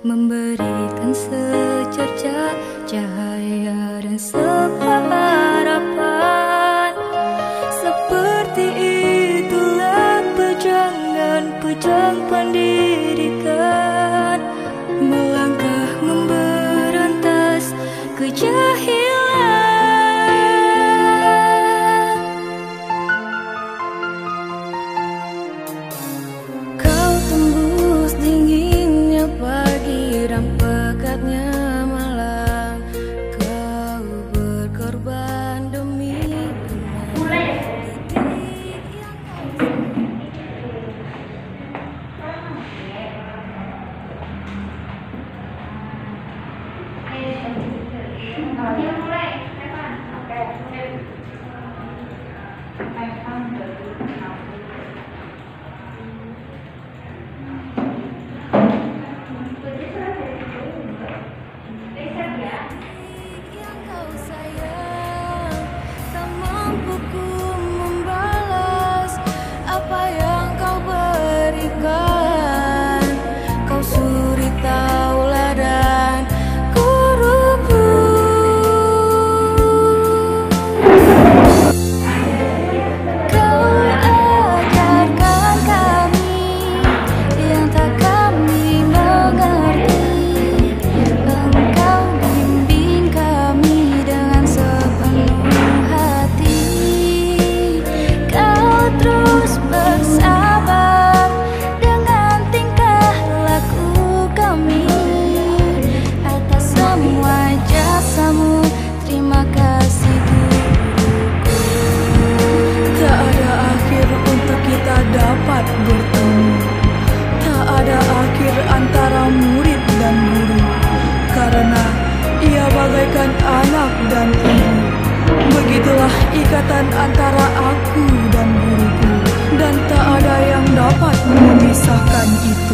memberikan secercah cahaya dan sebuah harapan. Seperti itulah pejang pendidikan, melangkah memberantas kejahilan. Kau tembus dinginnya pagi dan pekatnya malam. Kau berkorban demi dapat bertemu. Tak ada akhir antara murid dan guru, karena ia bagaikan anak dan ibu. Begitulah ikatan antara aku dan guruku, dan tak ada yang dapat memisahkan itu.